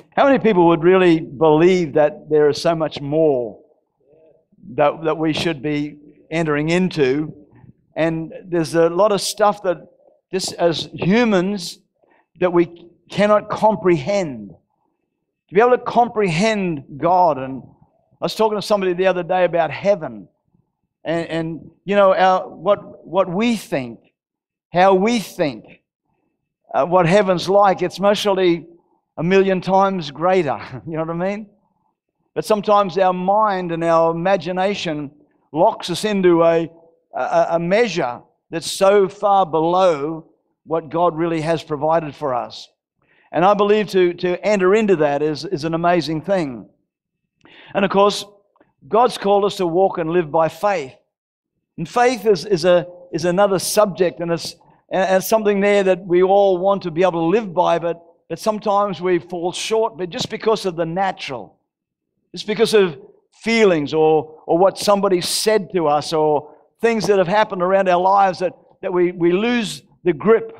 How many people would really believe that there is so much more that we should be entering into? And there's a lot of stuff that just as humans that we cannot comprehend. To be able to comprehend God. And I was talking to somebody the other day about heaven. And you know, what we think, how we think, what heaven's like, it's mostly a million times greater. You know what I mean? But sometimes our mind and our imagination locks us into a measure that's so far below what God really has provided for us. And I believe to enter into that is an amazing thing. And of course, God's called us to walk and live by faith. And faith is another subject, and it's something there that we all want to be able to live by, but sometimes we fall short, but just because of the natural, just because of feelings or what somebody said to us or things that have happened around our lives that we lose the grip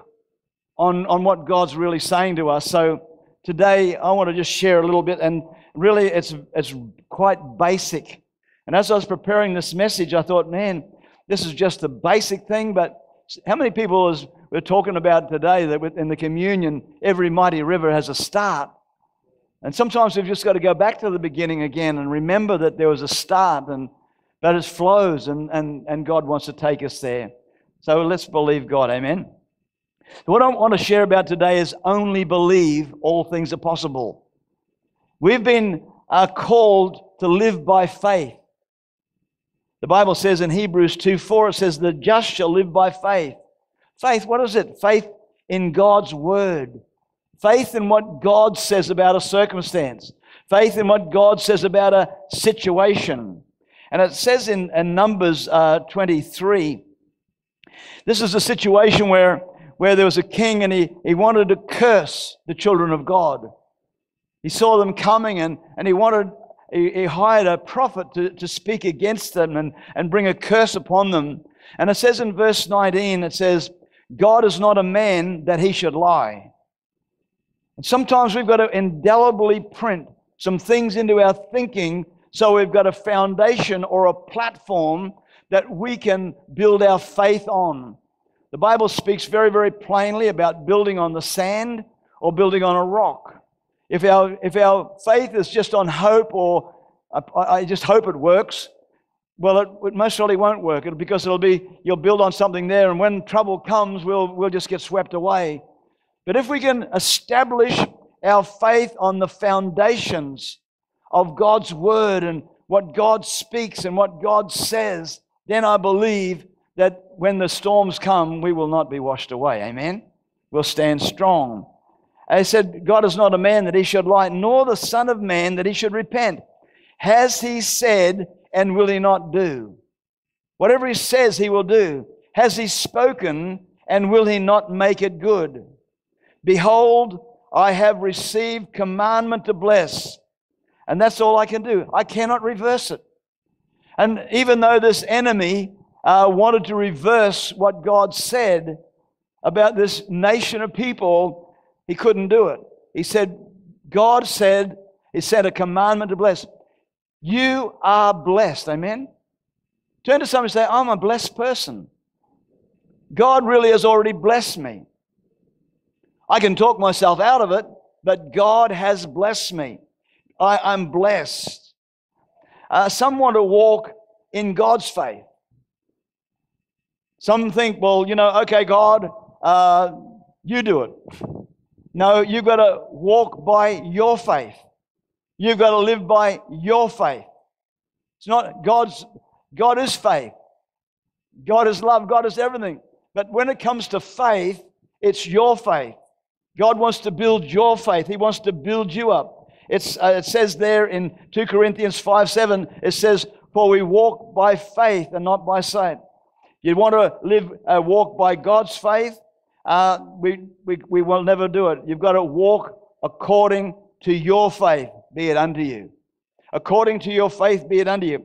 on what God's really saying to us. So today I want to just share a little bit, and really it's quite basic. And as I was preparing this message, I thought, man, this is just a basic thing, but how many people, as we're talking about today, that in the communion, every mighty river has a start. And sometimes we've just got to go back to the beginning again and remember that there was a start, and that it flows, and God wants to take us there. So let's believe God, amen. What I want to share about today is only believe all things are possible. We've been called to live by faith. The Bible says in Hebrews 2:4, it says, the just shall live by faith. Faith, what is it? Faith in God's Word. Faith in what God says about a circumstance. Faith in what God says about a situation. And it says in Numbers 23, this is a situation where there was a king and he wanted to curse the children of God. He saw them coming and he hired a prophet to speak against them and bring a curse upon them. And it says in verse 19, it says, God is not a man that he should lie. And sometimes we've got to indelibly print some things into our thinking so we've got a foundation or a platform that we can build our faith on. The Bible speaks very, very plainly about building on the sand or building on a rock. If our faith is just on hope, or I just hope it works, well, it most surely won't work, because you'll build on something there, and when trouble comes, we'll just get swept away. But if we can establish our faith on the foundations of God's Word and what God speaks and what God says, then I believe that when the storms come, we will not be washed away. Amen? We'll stand strong. I said, God is not a man that he should lie, nor the Son of Man that he should repent. Has he said, and will he not do? Whatever he says, he will do. Has he spoken, and will he not make it good? Behold, I have received commandment to bless. And that's all I can do. I cannot reverse it. And even though this enemy wanted to reverse what God said about this nation of people, he couldn't do it. He said, God said, he sent a commandment to bless. You are blessed. Amen? Turn to somebody and say, I'm a blessed person. God really has already blessed me. I can talk myself out of it, but God has blessed me. I'm blessed. Some want to walk in God's faith. Some think, well, okay, God, you do it. No, you've got to walk by your faith. You've got to live by your faith. It's not God is faith. God is love. God is everything. But when it comes to faith, it's your faith. God wants to build your faith. He wants to build you up. It says there in 2 Corinthians 5:7, it says, for we walk by faith and not by sight. You want to walk by God's faith? We will never do it. You've got to walk according to your faith, be it unto you. According to your faith, be it unto you.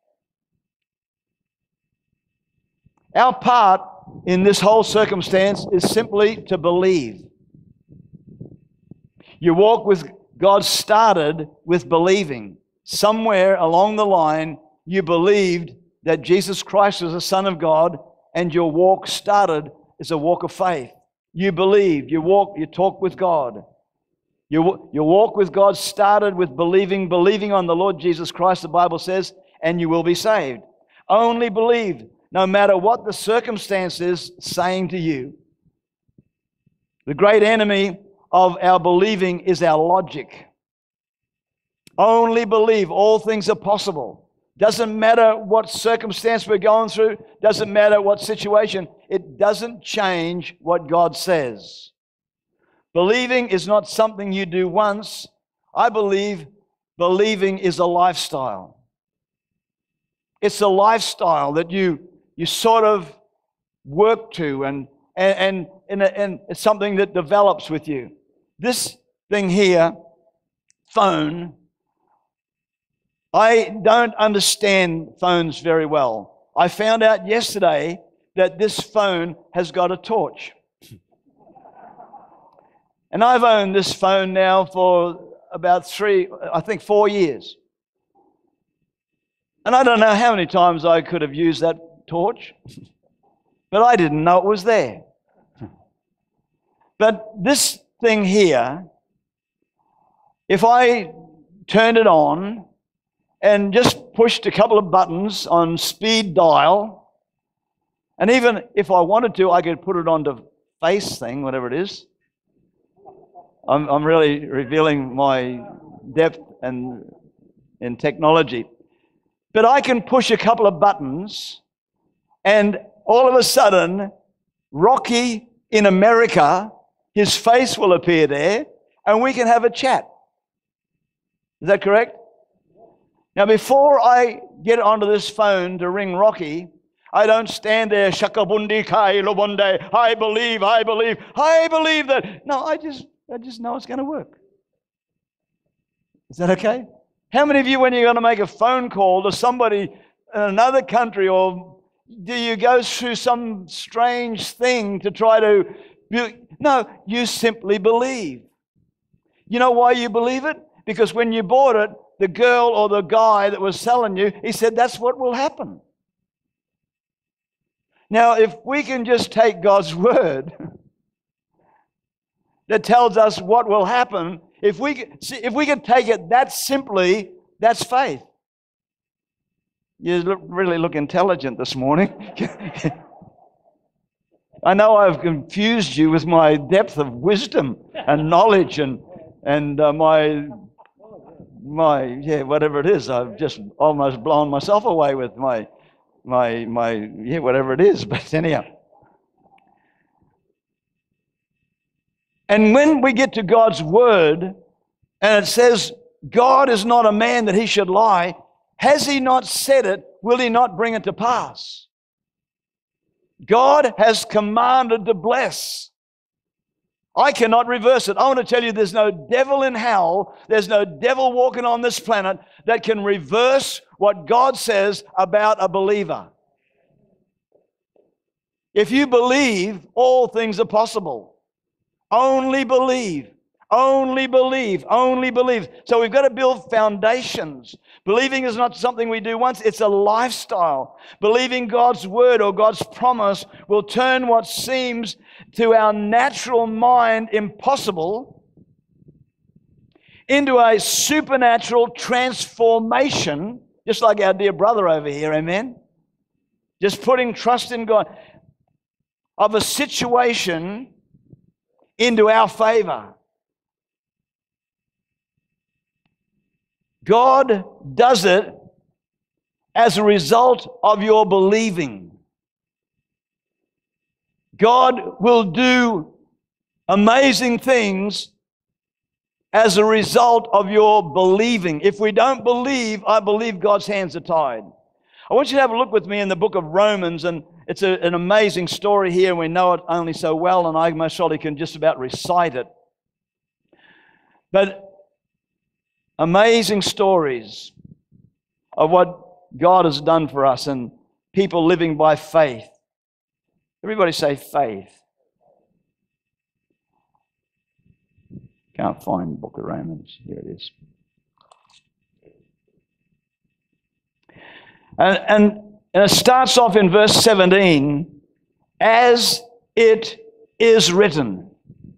Our part in this whole circumstance is simply to believe. You walk with God started with believing. Somewhere along the line, you believed that Jesus Christ was the Son of God, and your walk started as a walk of faith. You believed, you talked with God. Your walk with God started with believing on the Lord Jesus Christ, the Bible says, and you will be saved. Only believe, no matter what the circumstance is saying to you. The great enemy of our believing is our logic. Only believe, all things are possible. Doesn't matter what circumstance we're going through, doesn't matter what situation, it doesn't change what God says. Believing is not something you do once. I believe believing is a lifestyle. It's a lifestyle that you sort of work to, and it's something that develops with you. This thing here, phone, I don't understand phones very well. I found out yesterday that this phone has got a torch. And I've owned this phone now for about 4 years. And I don't know how many times I could have used that torch, but I didn't know it was there. But this thing here, if I turned it on and just pushed a couple of buttons on speed dial, and even if I wanted to, I could put it on the face thing, whatever it is. I'm really revealing my depth in technology. But I can push a couple of buttons, and all of a sudden, Rocky in America, his face will appear there, and we can have a chat. Is that correct? Now, before I get onto this phone to ring Rocky, I don't stand there, shakabundi kai lobonde, I believe that. No, I just know it's going to work. Is that okay? How many of you, when you're going to make a phone call to somebody in another country, or do you go through some strange thing to try to... No, you simply believe. You know why you believe it? Because when you bought it, the girl or the guy that was selling you, he said, that's what will happen. Now, if we can just take God's word that tells us what will happen, if we can take it that simply, that's faith. You really look intelligent this morning. I know I've confused you with my depth of wisdom and knowledge and my whatever it is. I've just almost blown myself away with my whatever it is. But anyhow. And when we get to God's word, and it says, God is not a man that he should lie. Has he not said it? Will he not bring it to pass? God has commanded to bless. I cannot reverse it. I want to tell you, there's no devil in hell, there's no devil walking on this planet that can reverse what God says about a believer. If you believe, all things are possible. Only believe. Only believe. Only believe. So we've got to build foundations. Believing is not something we do once. It's a lifestyle. Believing God's word or God's promise will turn what seems to our natural mind impossible into a supernatural transformation, just like our dear brother over here, amen? Just putting trust in God, of a situation into our favor. God does it as a result of your believing. God will do amazing things as a result of your believing. If we don't believe, I believe God's hands are tied. I want you to have a look with me in the book of Romans, and it's an amazing story here. We know it only so well, and I most surely can just about recite it. But amazing stories of what God has done for us and people living by faith. Everybody say faith. Can't find the book of Romans. Here it is. And it starts off in verse 17, as it is written.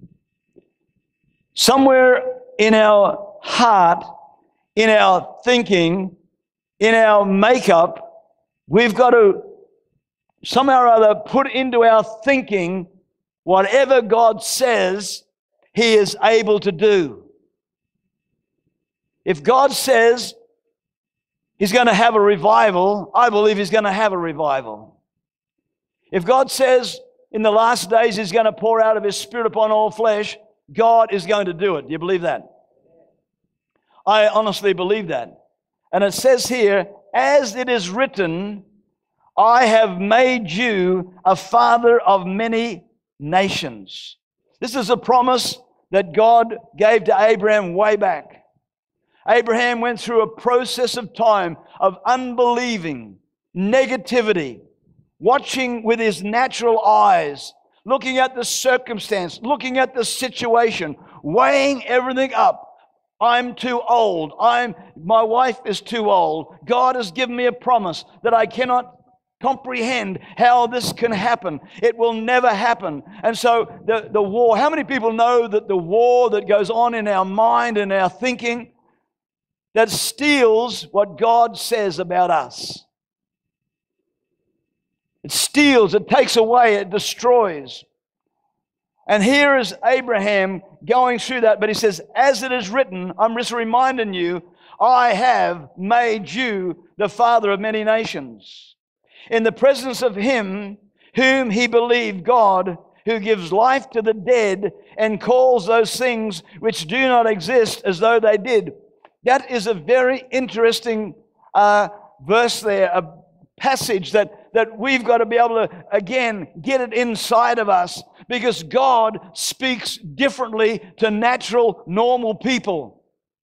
Somewhere in our heart, in our thinking, in our makeup, we've got to somehow or other put into our thinking whatever God says He is able to do. If God says He's going to have a revival, I believe He's going to have a revival. If God says in the last days He's going to pour out of His Spirit upon all flesh, God is going to do it. Do you believe that? I honestly believe that. And it says here, as it is written, I have made you a father of many nations. This is a promise that God gave to Abraham way back. Abraham went through a process of time of unbelieving, negativity, watching with his natural eyes, looking at the circumstance, looking at the situation, weighing everything up. I'm too old. My wife is too old. God has given me a promise that I cannot comprehend how this can happen. It will never happen. And so the war, how many people know that the war that goes on in our mind and our thinking, that steals what God says about us? It steals, it takes away, it destroys. And here is Abraham going through that, but he says, as it is written, I'm just reminding you, I have made you the father of many nations. In the presence of Him whom he believed, God, who gives life to the dead and calls those things which do not exist as though they did. That is a very interesting verse there, a passage that we've got to be able to, again, get it inside of us, because God speaks differently to natural, normal people.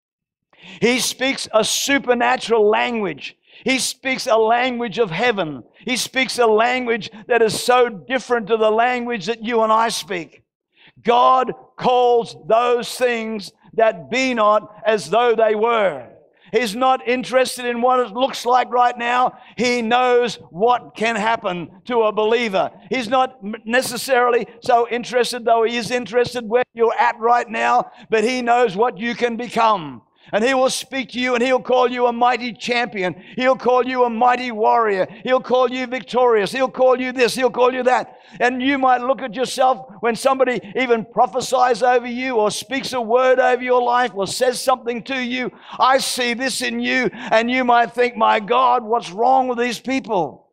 He speaks a supernatural language. He speaks a language of heaven. He speaks a language that is so different to the language that you and I speak. God calls those things that be not as though they were. He's not interested in what it looks like right now. He knows what can happen to a believer. He's not necessarily so interested, though He is interested where you're at right now, but He knows what you can become. And He will speak to you, and He'll call you a mighty champion. He'll call you a mighty warrior. He'll call you victorious. He'll call you this. He'll call you that. And you might look at yourself when somebody even prophesies over you or speaks a word over your life or says something to you. I see this in you. And you might think, my God, what's wrong with these people?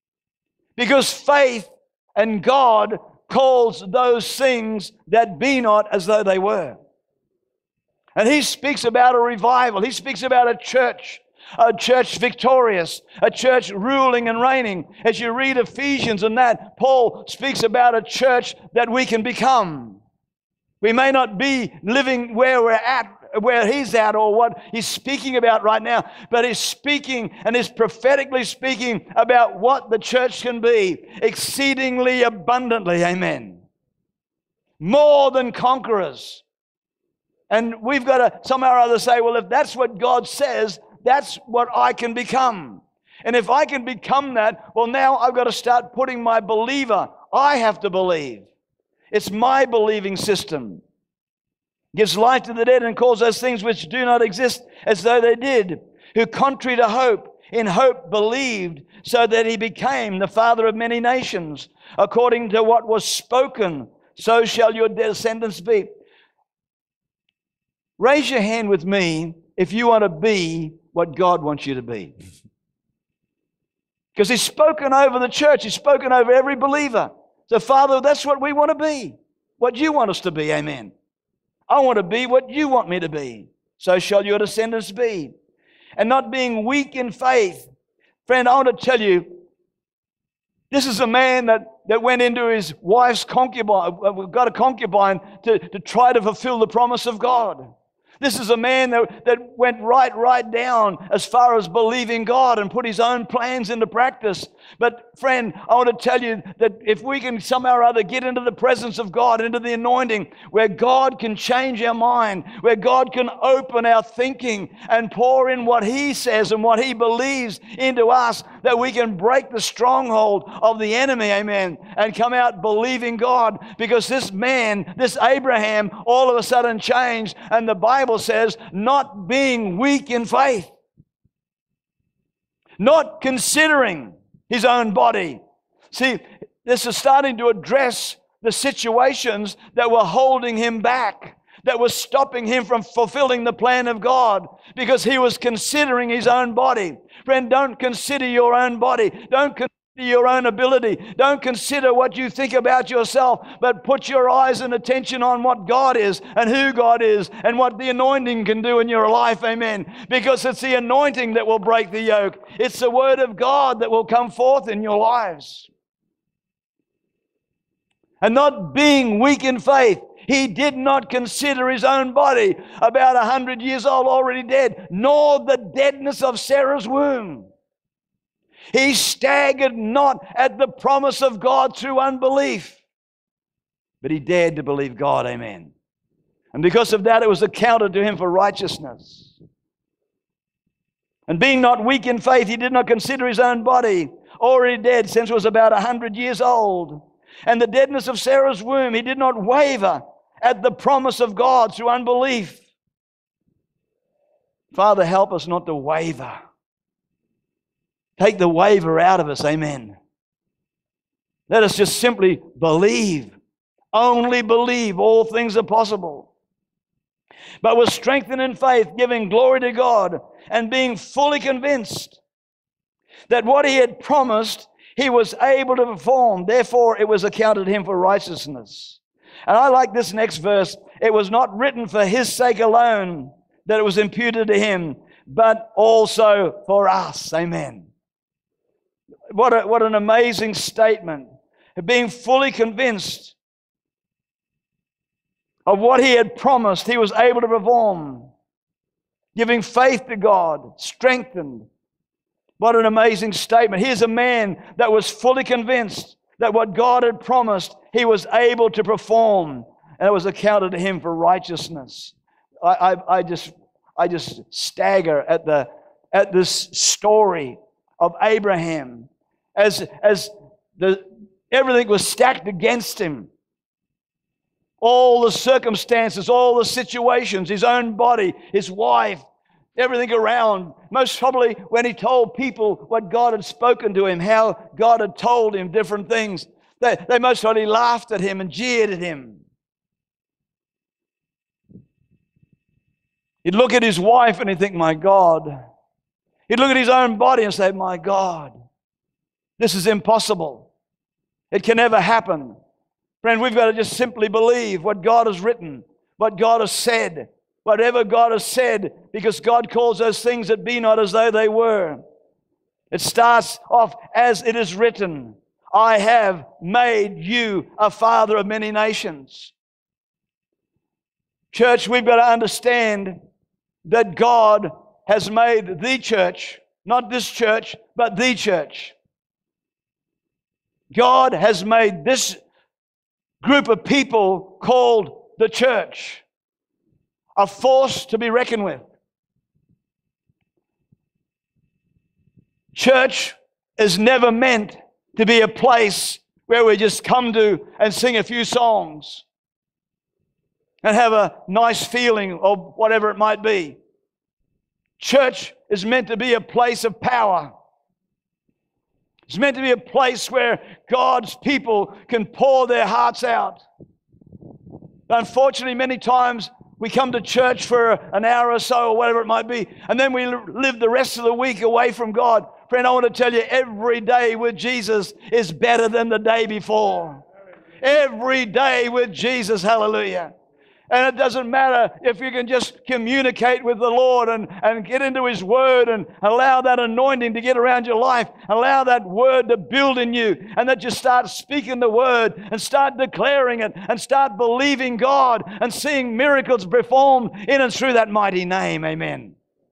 Because faith and God calls those things that be not as though they were. And He speaks about a revival. He speaks about a church victorious, a church ruling and reigning. As you read Ephesians and that, Paul speaks about a church that we can become. We may not be living where we're at, where he's at, or what he's speaking about right now, but he's speaking and is prophetically speaking about what the church can be exceedingly abundantly. Amen. More than conquerors. And we've got to somehow or other say, well, if that's what God says, that's what I can become. And if I can become that, well, now I've got to start putting my believer. I have to believe. It's my believing system. Gives life to the dead and calls those things which do not exist as though they did. Who contrary to hope, in hope believed, so that he became the father of many nations. According to what was spoken, so shall your descendants be. Raise your hand with me if you want to be what God wants you to be. Because He's spoken over the church. He's spoken over every believer. So, Father, that's what we want to be. What you want us to be. Amen. I want to be what you want me to be. So shall your descendants be. And not being weak in faith. Friend, I want to tell you, this is a man that went into his wife's concubine, got a concubine to try to fulfill the promise of God. This is a man that went right down as far as believing God and put his own plans into practice. But friend, I want to tell you that if we can somehow or other get into the presence of God, into the anointing, where God can change our mind, where God can open our thinking and pour in what He says and what He believes into us, that we can break the stronghold of the enemy, amen, and come out believing God. Because this man, this Abraham, all of a sudden changed, and the Bible says, not being weak in faith, not considering his own body. See, this is starting to address the situations that were holding him back, that was stopping him from fulfilling the plan of God, because he was considering his own body. Friend, don't consider your own body. Don't consider your own ability. Don't consider what you think about yourself, but put your eyes and attention on what God is and who God is and what the anointing can do in your life, amen. Because it's the anointing that will break the yoke. It's the Word of God that will come forth in your lives. And not being weak in faith, he did not consider his own body, about 100 years old, already dead, nor the deadness of Sarah's womb. He staggered not at the promise of God through unbelief, but he dared to believe God, amen. And because of that, it was accounted to him for righteousness. And being not weak in faith, he did not consider his own body, already dead since it was about 100 years old. And the deadness of Sarah's womb, he did not waver at the promise of God through unbelief. Father, help us not to waver. Take the waver out of us, amen. Let us just simply believe. Only believe. All things are possible. But was strengthened in faith, giving glory to God, and being fully convinced that what he had promised, he was able to perform. Therefore, it was accounted to him for righteousness. And I like this next verse. It was not written for his sake alone that it was imputed to him, but also for us. Amen. What an amazing statement. Being fully convinced of what he had promised, he was able to perform. Giving faith to God, strengthened. What an amazing statement. Here's a man that was fully convinced that what God had promised, he was able to perform, and it was accounted to him for righteousness. I just stagger at this story of Abraham as everything was stacked against him. All the circumstances, all the situations, his own body, his wife, everything around. Most probably when he told people what God had spoken to him, how God had told him different things, they most probably laughed at him and jeered at him. He'd look at his wife and he'd think, my God. He'd look at his own body and say, my God, this is impossible. It can never happen. Friend, we've got to just simply believe what God has written, what God has said, whatever God has said, because God calls those things that be not as though they were. It starts off, as it is written, I have made you a father of many nations. Church, we've got to understand that God has made the church, not this church, but the church. God has made this group of people called the church a force to be reckoned with. Church is never meant to be a place where we just come to and sing a few songs and have a nice feeling of whatever it might be. Church is meant to be a place of power. It's meant to be a place where God's people can pour their hearts out. Unfortunately, many times we come to church for an hour or so or whatever it might be, and then we live the rest of the week away from God. Friend, I want to tell you, every day with Jesus is better than the day before. Every day with Jesus, hallelujah. And it doesn't matter if you can just communicate with the Lord and get into His Word and allow that anointing to get around your life. Allow that Word to build in you, and that you start speaking the Word and start declaring it and start believing God and seeing miracles performed in and through that mighty name. Amen.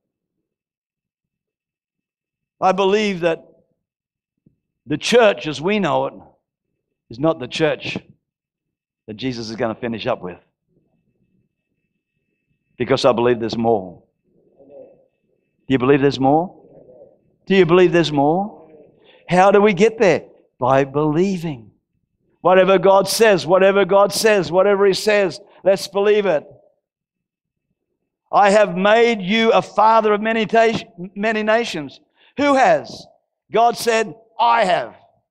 I believe that the church as we know it is not the church that Jesus is going to finish up with. Because I believe there's more. Do you believe there's more? Do you believe there's more? How do we get there? By believing. Whatever God says, whatever God says, whatever He says, let's believe it. I have made you a father of many nations. Who has? God said, I have.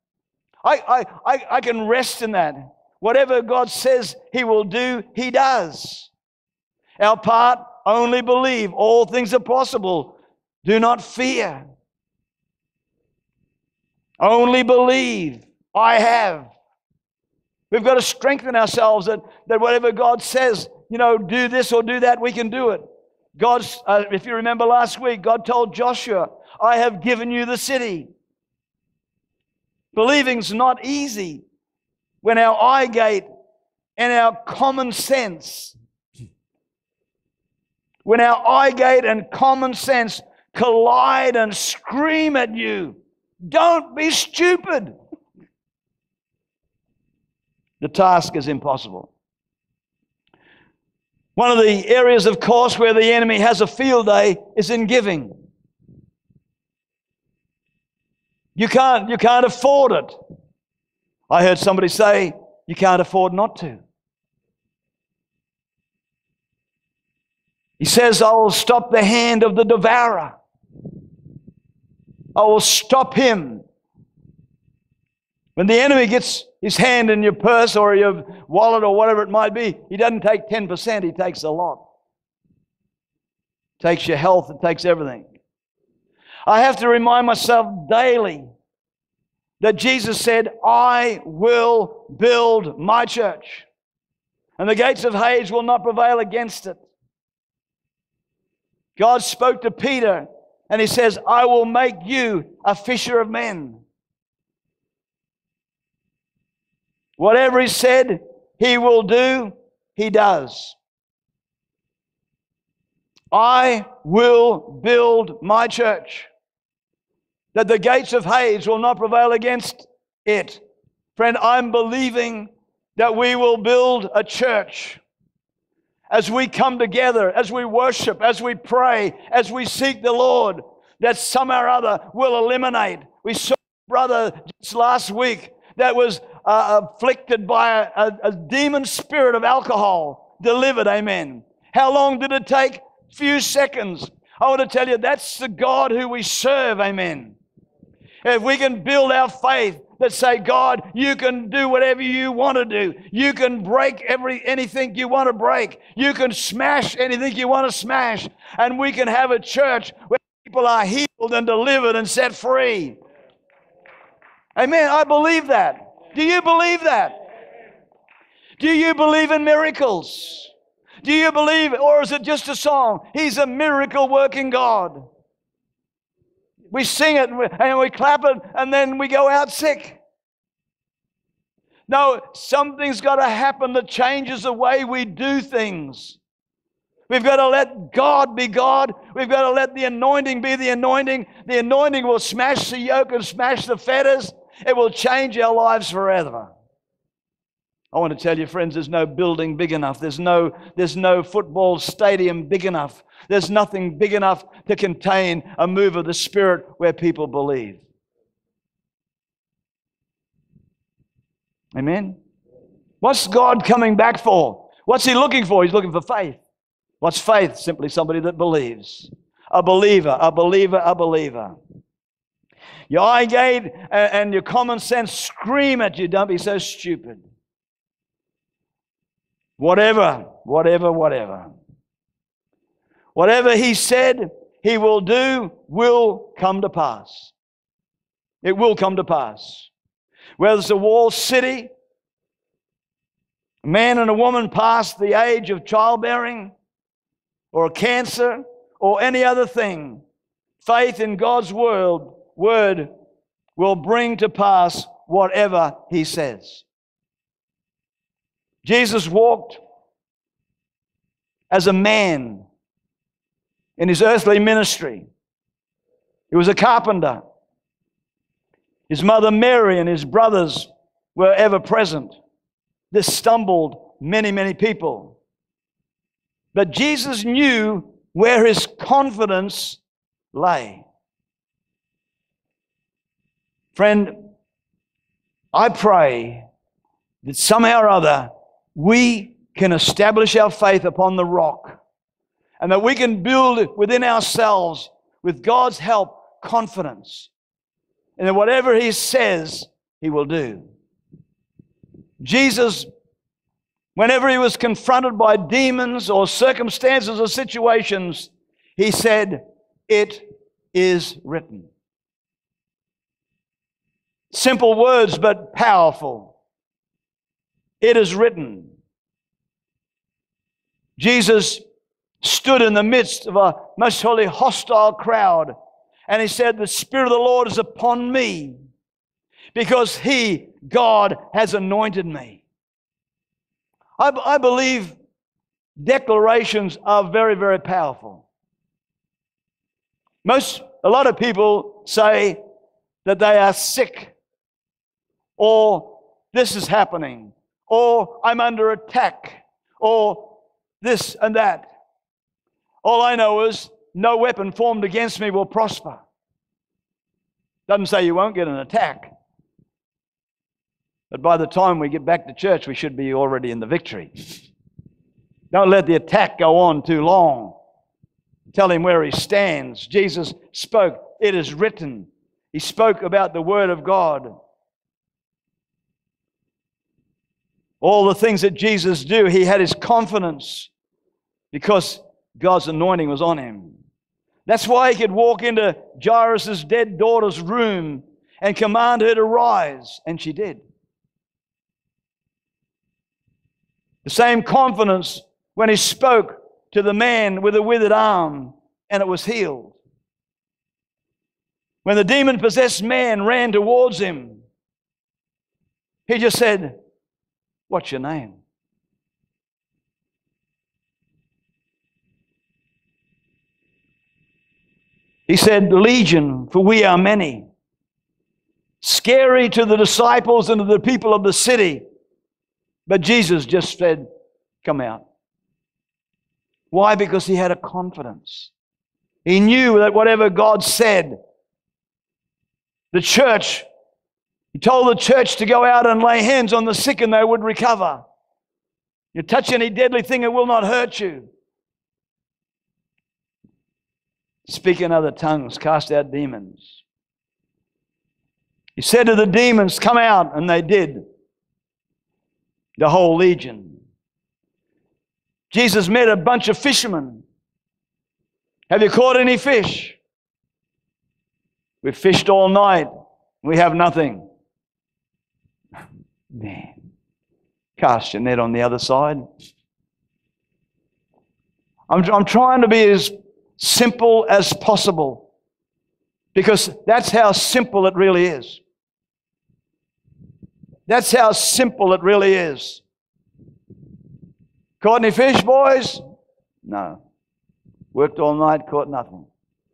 I can rest in that. Whatever God says He will do, He does. Our part, only believe. All things are possible. Do not fear. Only believe. I have. We've got to strengthen ourselves that whatever God says, do this or do that, we can do it. If you remember last week, God told Joshua, I have given you the city. Believing's not easy when our eye gate and our common sense, when our eye gate and common sense collide and scream at you, don't be stupid. The task is impossible. One of the areas, of course, where the enemy has a field day is in giving. You can't afford it. I heard somebody say, you can't afford not to. He says, I will stop the hand of the devourer. I will stop him. When the enemy gets his hand in your purse or your wallet or whatever it might be, he doesn't take 10%, he takes a lot. Takes your health, it takes everything. I have to remind myself daily that Jesus said, I will build my church, and the gates of Hades will not prevail against it. God spoke to Peter, and He says, I will make you a fisher of men. Whatever He said He will do, He does. I will build my church, that the gates of Hades will not prevail against it. Friend, I'm believing that we will build a church as we come together, as we worship, as we pray, as we seek the Lord, that somehow or other will eliminate. We saw a brother just last week that was afflicted by a demon spirit of alcohol, delivered, amen. How long did it take? Few seconds. I want to tell you, that's the God who we serve, amen. If we can build our faith that say, God, you can do whatever you want to do. You can break anything you want to break. You can smash anything you want to smash. And we can have a church where people are healed and delivered and set free. Amen. I believe that. Do you believe that? Do you believe in miracles? Do you believe, or is it just a song? He's a miracle working God. We sing it and we clap it and then we go out sick. No, something's got to happen that changes the way we do things. We've got to let God be God. We've got to let the anointing be the anointing. The anointing will smash the yoke and smash the fetters. It will change our lives forever. I want to tell you, friends, there's no building big enough. There's no football stadium big enough. There's nothing big enough to contain a move of the Spirit where people believe. Amen? What's God coming back for? What's He looking for? He's looking for faith. What's faith? Simply somebody that believes. A believer, a believer, a believer. Your eye gate and your common sense scream at you, don't be so stupid. Whatever. Whatever He said He will do will come to pass. It will come to pass. Whether it's a walled city, a man and a woman past the age of childbearing or cancer or any other thing, faith in God's word will bring to pass whatever He says. Jesus walked as a man in His earthly ministry. He was a carpenter. His mother Mary and His brothers were ever present. This stumbled many, many people. But Jesus knew where His confidence lay. Friend, I pray that somehow or other we can establish our faith upon the rock, and that we can build within ourselves, with God's help, confidence. And that whatever He says, He will do. Jesus, whenever He was confronted by demons or circumstances or situations, He said, "It is written." Simple words, but powerful. It is written. Jesus stood in the midst of a most holy hostile crowd, and He said, "The Spirit of the Lord is upon me, because He, God, has anointed me." I believe declarations are very, very powerful. A lot of people say that they are sick, or this is happening, or I'm under attack, or this and that. All I know is no weapon formed against me will prosper. Doesn't say you won't get an attack. But by the time we get back to church, we should be already in the victory. Don't let the attack go on too long. Tell him where he stands. Jesus spoke, "It is written." He spoke about the Word of God. All the things that Jesus do, He had His confidence because God's anointing was on Him. That's why He could walk into Jairus' dead daughter's room and command her to rise, and she did. The same confidence when He spoke to the man with a withered arm, and it was healed. When the demon-possessed man ran towards Him, He just said, "What's your name?" He said, "Legion, for we are many." Scary to the disciples and to the people of the city. But Jesus just said, "Come out." Why? Because He had a confidence. He knew that whatever God said, He told the church to go out and lay hands on the sick and they would recover. You touch any deadly thing, it will not hurt you. Speak in other tongues, cast out demons. He said to the demons, "Come out," and they did. The whole legion. Jesus met a bunch of fishermen. "Have you caught any fish?" "We've fished all night. We have nothing." Man, cast your net on the other side. I'm trying to be as simple as possible, because that's how simple it really is. That's how simple it really is. Caught any fish, boys? No. Worked all night, caught nothing.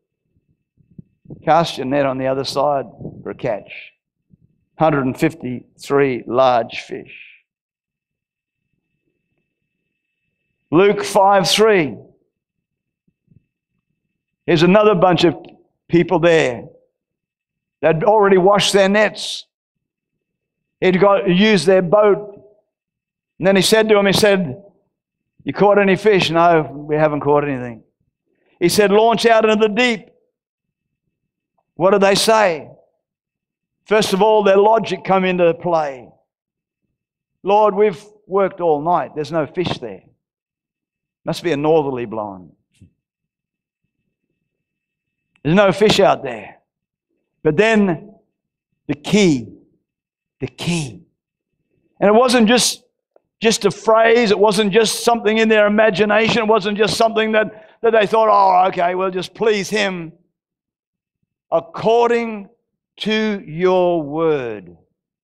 Cast your net on the other side for a catch. 153 large fish. Luke 5:3. Here's another bunch of people there. They'd already washed their nets. He'd used their boat. And then He said to them, He said, "You caught any fish?" "No, we haven't caught anything." He said, "Launch out into the deep." What did they say? First of all, their logic come into play. "Lord, we've worked all night. There's no fish there. Must be a northerly blowing. There's no fish out there." But then the key. And it wasn't just just a phrase. It wasn't just something in their imagination. It wasn't just something that they thought, oh, okay, we'll just please him. According to your word.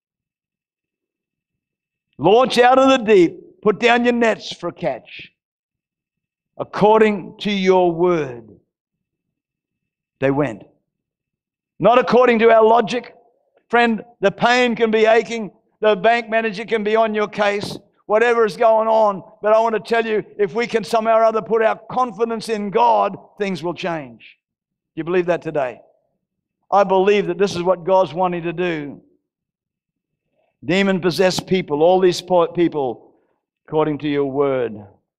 Launch out of the deep. Put down your nets for a catch. According to your word. They went. Not according to our logic. Friend, the pain can be aching. The bank manager can be on your case. Whatever is going on. But I want to tell you, if we can somehow or other put our confidence in God, things will change. Do you believe that today? I believe that this is what God's wanting to do. Demon-possessed people, all these people, according to your word.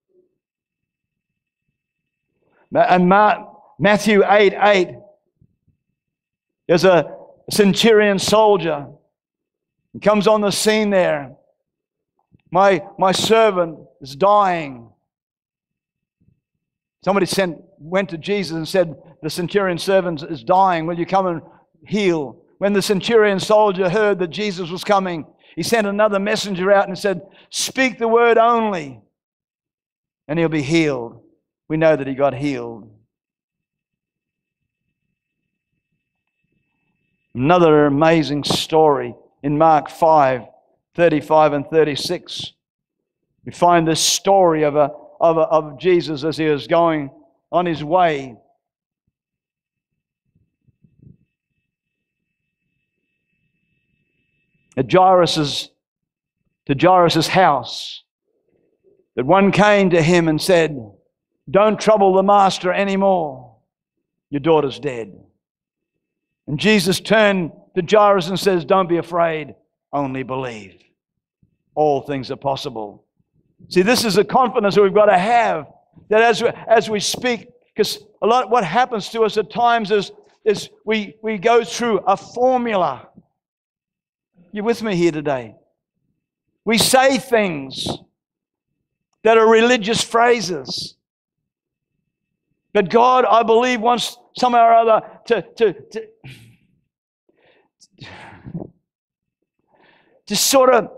And Matthew 8:8, there's a centurion soldier. He comes on the scene there. My servant is dying. Somebody went to Jesus and said, the centurion servant is dying. Will you come and heal? When the centurion soldier heard that Jesus was coming, he sent another messenger out and said, speak the word only, and he'll be healed. We know that he got healed. Another amazing story in Mark 5:35 and 36. We find this story of Jesus as he was going on his way. To Jairus' house, that one came to him and said, don't trouble the master anymore. Your daughter's dead. And Jesus turned to Jairus and says, don't be afraid, only believe. All things are possible. See, this is a confidence that we've got to have, that as we speak, because a lot what happens to us at times is we go through a formula. You with me here today? We say things that are religious phrases. But God, I believe, wants somehow or other to sort of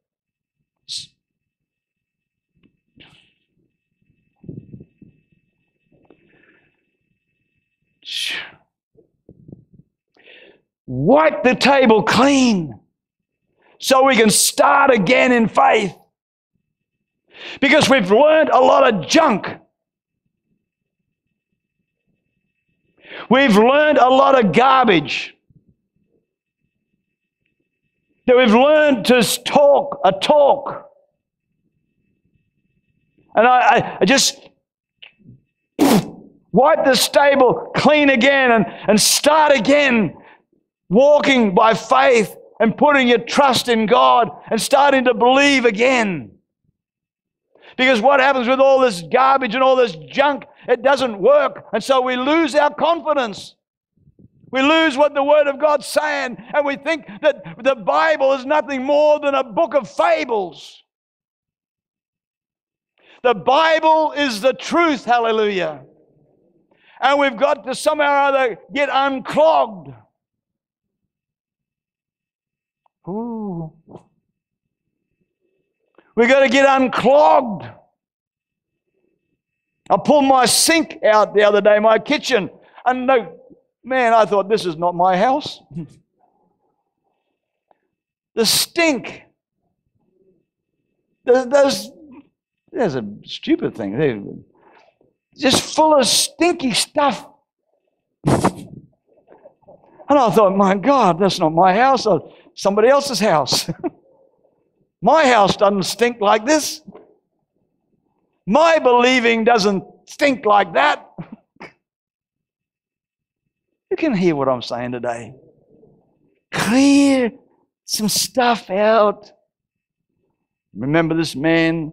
wipe the table clean so we can start again in faith. Because we've learned a lot of junk. We've learned a lot of garbage. That we've learned to talk a talk. And I just wipe this table clean again and start again walking by faith and putting your trust in God and starting to believe again. Because what happens with all this garbage and all this junk, it doesn't work. And so we lose our confidence. We lose what the Word of God's saying, and we think that the Bible is nothing more than a book of fables. The Bible is the truth, hallelujah. And we've got to somehow or other get unclogged. Ooh. We've got to get unclogged. I pulled my sink out the other day, my kitchen, and man, I thought, this is not my house. The stink. There's a stupid thing. They're just full of stinky stuff. And I thought, my God, that's not my house. Somebody else's house. My house doesn't stink like this. My believing doesn't stink like that. You can hear what I'm saying today. Clear some stuff out. Remember this man?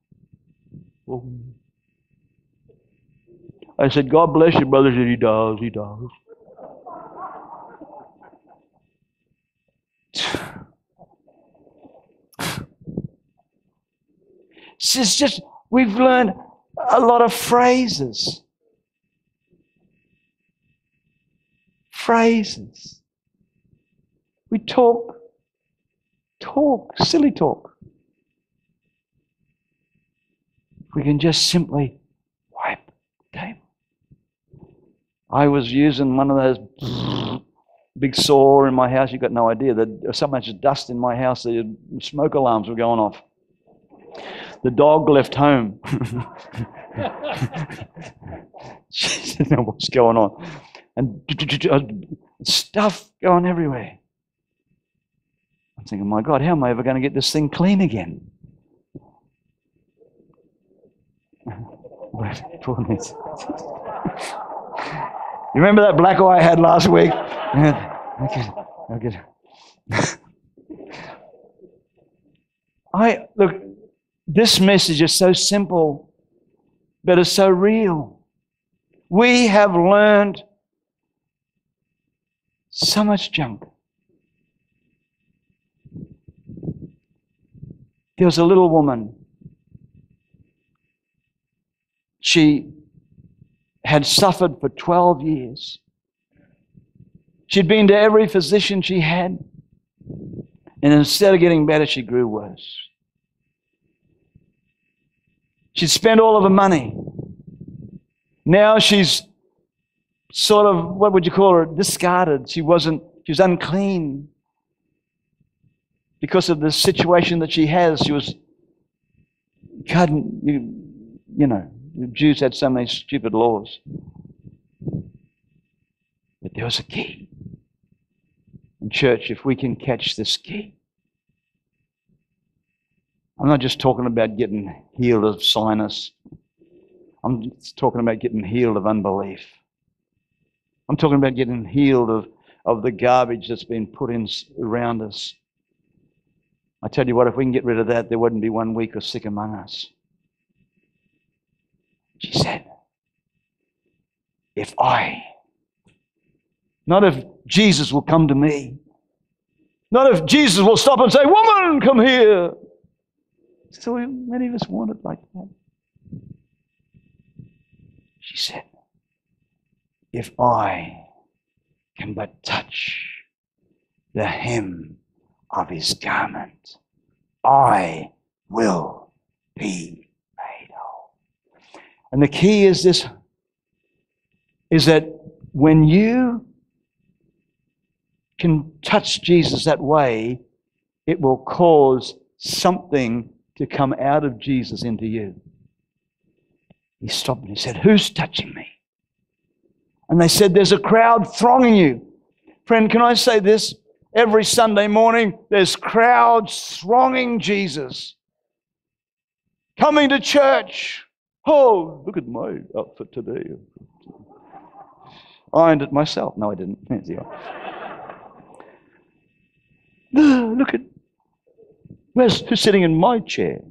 I said, God bless you, brother. He does. He does. It's just, we've learned a lot of phrases. Phrases. We talk, silly talk. If we can just simply wipe the table. I was using one of those big saw in my house. You've got no idea. There was so much dust in my house, the smoke alarms were going off. The dog left home. She didn't know what's going on. And stuff going everywhere. I'm thinking, my God, how am I ever going to get this thing clean again? You remember that black eye I had last week? Okay. Look, this message is so simple, but it's so real. We have learned so much junk. There was a little woman. She had suffered for 12 years. She'd been to every physician she had, and instead of getting better, she grew worse. She'd spent all of her money. Now she's sort of, what would you call her, discarded. She was unclean. Because of the situation that she has, she was, you know, the Jews had so many stupid laws. But there was a key. In church, if we can catch this key. I'm not just talking about getting healed of sinus. I'm just talking about getting healed of unbelief. I'm talking about getting healed of the garbage that's been put in around us. I tell you what, if we can get rid of that, there wouldn't be one weak or sick among us. She said, not if Jesus will come to me, not if Jesus will stop and say, woman, come here. So many of us want it like that. She said, if I can but touch the hem of his garment, I will be made whole. And the key is this, is that when you can touch Jesus that way, it will cause something to come out of Jesus into you. He stopped and he said, who's touching me? And they said, there's a crowd thronging you. Friend, can I say this? Every Sunday morning, there's crowds thronging Jesus. Coming to church. Oh, look at my outfit today. I ironed it myself. No, I didn't. Look at, who's sitting in my chair?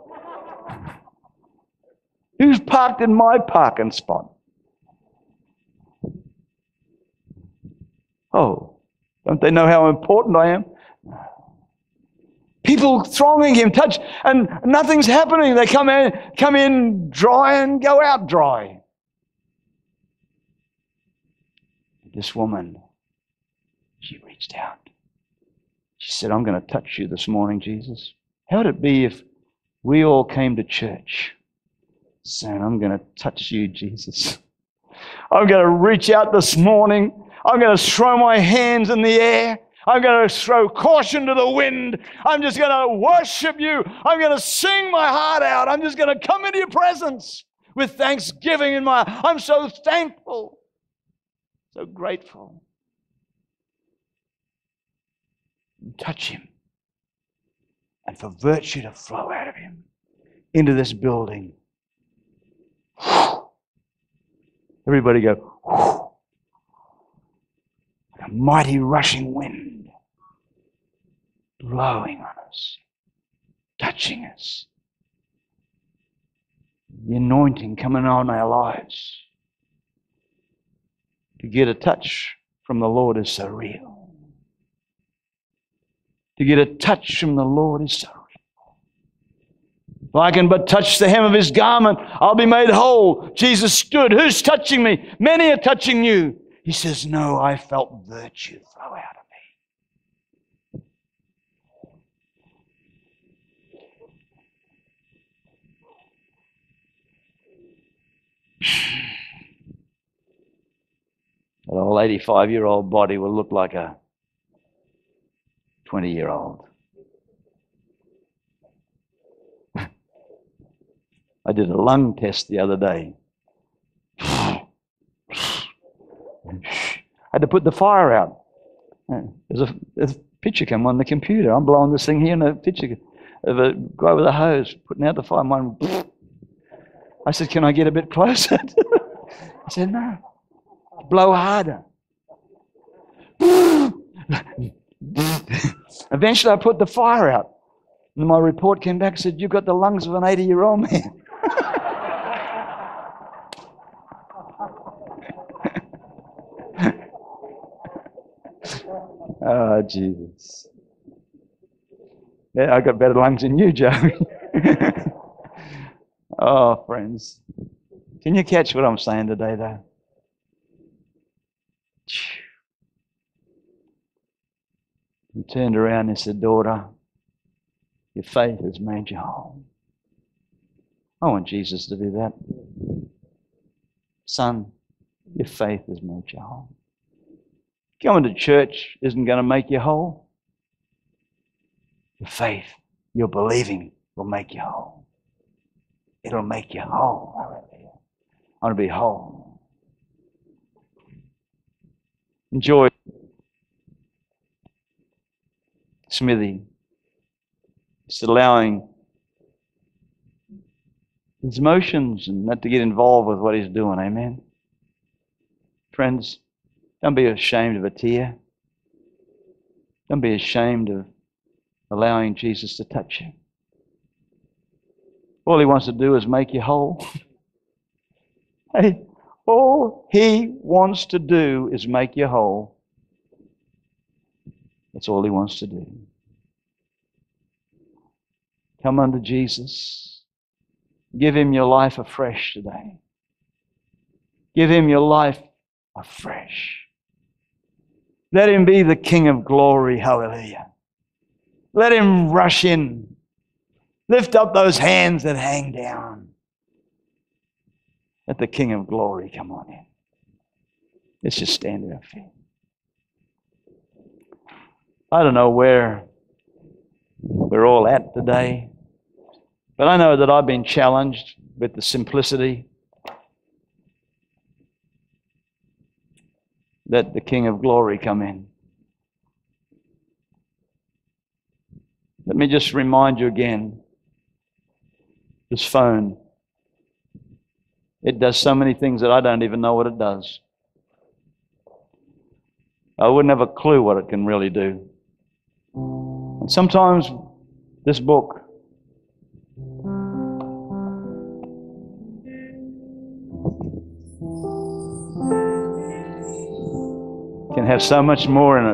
Who's parked in my parking spot? Oh, don't they know how important I am? People thronging him, touch, and nothing's happening. They come in dry and go out dry. This woman, she reached out. She said, I'm going to touch you this morning, Jesus. How would it be if we all came to church saying, I'm going to touch you, Jesus. I'm going to reach out this morning. I'm going to throw my hands in the air. I'm going to throw caution to the wind. I'm just going to worship you. I'm going to sing my heart out. I'm just going to come into your presence with thanksgiving in my heart. I'm so thankful, so grateful. Touch him. And for virtue to flow out of him into this building. Everybody go, like a mighty rushing wind blowing on us, touching us. The anointing coming on our lives. To get a touch from the Lord is so real. To get a touch from the Lord is so real. If I can but touch the hem of his garment, I'll be made whole. Jesus stood. Who's touching me? Many are touching you. He says, no, I felt virtue flow out of me. 85-year-old body will look like a 20-year-old. I did a lung test the other day. I had to put the fire out. There's a picture came on the computer. I'm blowing this thing here, and a picture of a guy with a hose putting out the fire. Mine, I said, "Can I get a bit closer?" I said, "No. Blow harder." Eventually, I put the fire out, and my report came back and said, "You've got the lungs of an 80-year-old man." Oh, Jesus. Yeah, I got better lungs than you, Joe. Oh, friends. Can you catch what I'm saying today, though? He turned around and said, "Daughter, your faith has made you whole." I want Jesus to do that. Son, your faith has made you whole. Going to church isn't going to make you whole. Your faith, your believing will make you whole. It'll make you whole. Hallelujah. I want to be whole. Enjoy Smithy. Just allowing his emotions and not to get involved with what he's doing. Amen. Friends, don't be ashamed of a tear. Don't be ashamed of allowing Jesus to touch you. All he wants to do is make you whole. Hey, all he wants to do is make you whole. That's all he wants to do. Come unto Jesus. Give him your life afresh today. Give him your life afresh. Let him be the King of glory. Hallelujah. Let him rush in. Lift up those hands that hang down. Let the King of glory come on in. Let's just stand at our feet. I don't know where we're all at today, but I know that I've been challenged with the simplicity. Let the King of glory come in. Let me just remind you again, this phone, it does so many things that I don't even know what it does. I wouldn't have a clue what it can really do. And sometimes this book can have so much more in it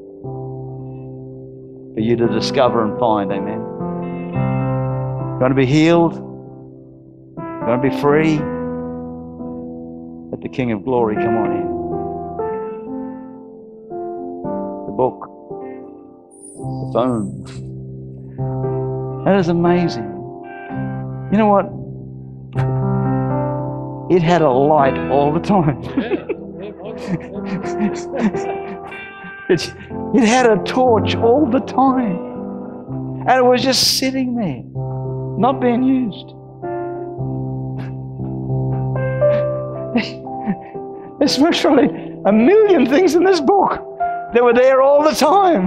for you to discover and find. Amen. You're going to be healed. You're going to be free. Let the King of glory come on in. The book. The phone. That is amazing. You know what? It had a light all the time. It had a torch all the time. And it was just sitting there, not being used. There's literally a million things in this book that were there all the time.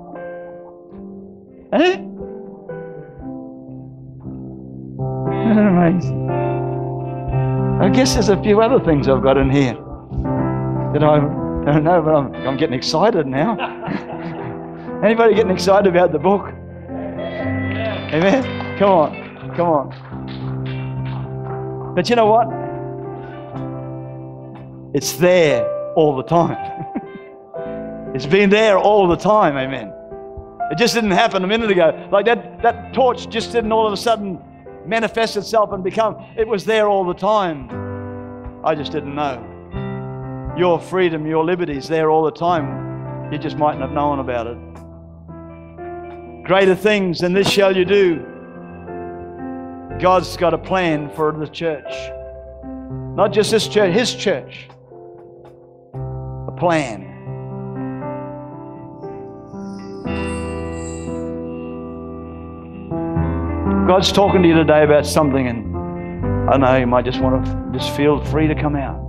Eh? Isn't that amazing? I guess there's a few other things I've got in here that I don't know, but I'm getting excited now. Anybody getting excited about the book? Amen? Come on. Come on. But you know what? It's there all the time. It's been there all the time. Amen. It just didn't happen a minute ago. Like that torch just didn't all of a sudden manifest itself and become. It was there all the time. I just didn't know. Your freedom, your liberty is there all the time. You just mightn't have known about it. Greater things than this shall you do. God's got a plan for the church. Not just this church, His church. A plan. God's talking to you today about something, and I don't know, you might just want to just feel free to come out.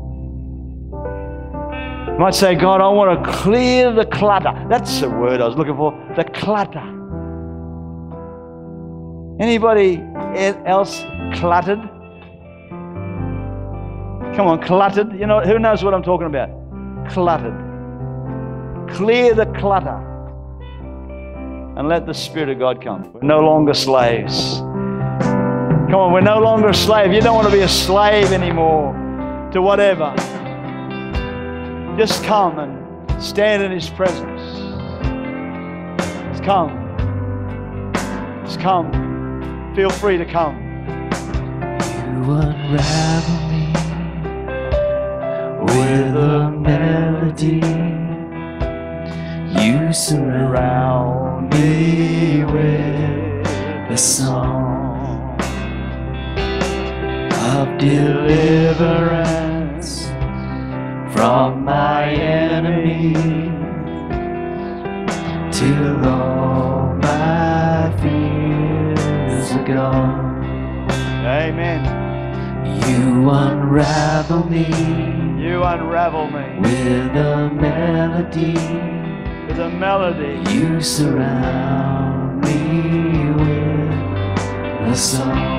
You might say, God, I want to clear the clutter. That's the word I was looking for, the clutter. Anybody else cluttered? Come on, cluttered. You know, who knows what I'm talking about? Cluttered. Clear the clutter and let the Spirit of God come. We're no longer slaves. Come on, we're no longer a slave. You don't want to be a slave anymore to whatever. Just come and stand in His presence. Just come. Just come. Feel free to come. You unravel me with a melody. You surround me with a song of deliverance from my enemy, till all my fears are gone. Amen. You unravel me. You unravel me With a melody. with a melody. You surround me with a song